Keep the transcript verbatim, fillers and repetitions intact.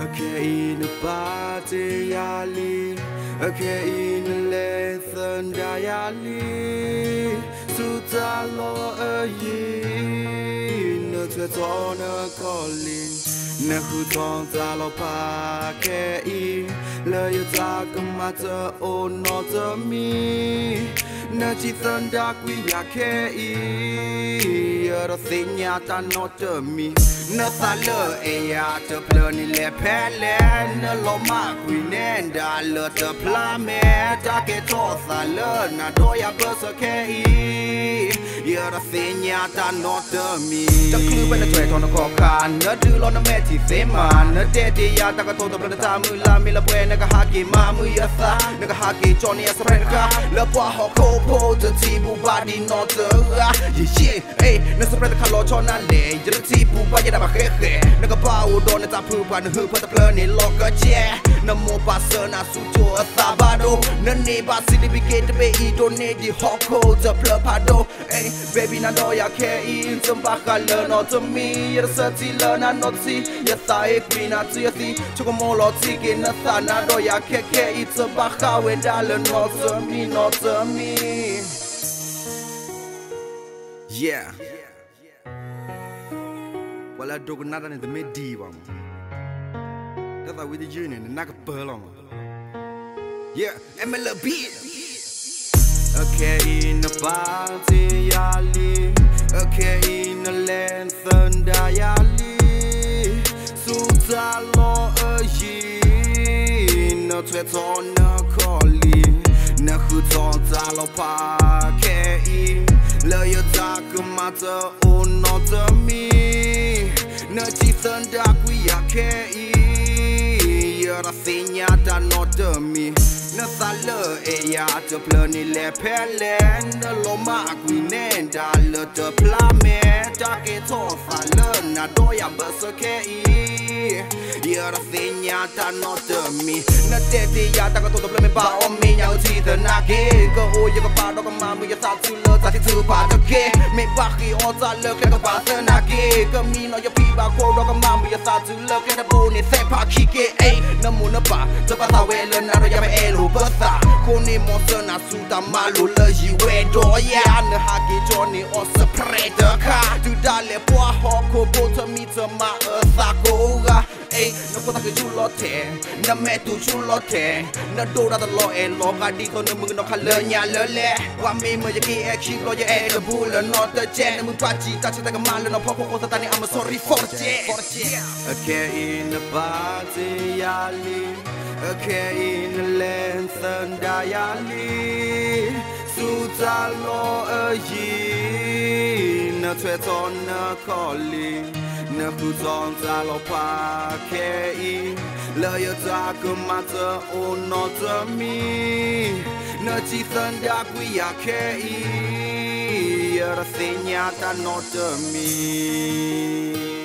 Okay, in the party, yali. Okay, in the lesson, yali. Sutalo a ye. No to on a calling. Nakuton Talopa, Kei. Lay you talk a matter, oh, not a me. Nachithan dark, we are Kei. You're a thing yet, not a me. Nathala ea to plani le pele na loma queen da lot the plame take tosa learn doya bus okay you're a thing yet not me the clue when the trade on the coca no do on the meti sema no daddy ya taka to the time la mila buena ka haki mamu yasa naga haki johnny as a friend ka la bwa hoko po the tibu body not the shit hey no spread the color chona le the tibu ba Naga power don't let poop and who put the plan in locker chair. No more persona suto a sabado. No neighbor city begin to be don't need the hot cold to plupado. Hey, baby, Nadoya care in some baka learn not to me. You're certain learn and not see. Yes, I agree not to see. Took a more lot in a son. Nadoya care it's a baka when darling not to me, not to me. Yeah. Well, I don't know in the medieval. That's why we the union and not a pearl on. Yeah, M L B. Okay, in the party, yali. Okay, in the length and yali. Sutalo a ye. No tweet on a collie. No hood on Talopa. Kei. Lay your dark matter, oh, not a me. No teeth and dark, we are Kei. You're a thing yet, not a me. No salo, a yard to plani le pele. No loma, queen and a little plame. Dark it off, I learn, I do ya bus okay. You're a thing yet, not a me. No daddy, yard, I got to the plame bar on me. Now, teeth and I get go, you got part of a man with your thoughts to love, that it's too part of gay. Make Baki all that look like a person I get. Come in on your people, quote of a man with your thoughts to look at a bone, it's a park, kick it, eh? No monapa, the Bata well, and I have a elo, but Kone Monsona Suta Malula, you wear door, yeah, and the Haki Johnny or separate the car. To Dale Poa Hoko, Bota Mita Ma Sakoga. Eh, no put like a julote, no metu julote, no dora the law and law, I did on the moon of Kalanya Lele. One me, my key, actually, lawyer, and the bull, not the jen, Mupachi, touching like a man, and a pop of Tani, I'm sorry for it. Okay, in the party, yali, okay, in the length and yali, Sutalo a ye, no tweet on a collie. No put on Talopa, Kei. Lay your dark matter, oh, not a me. No teeth and dark, we are Kei. You're a thing yet, not a me.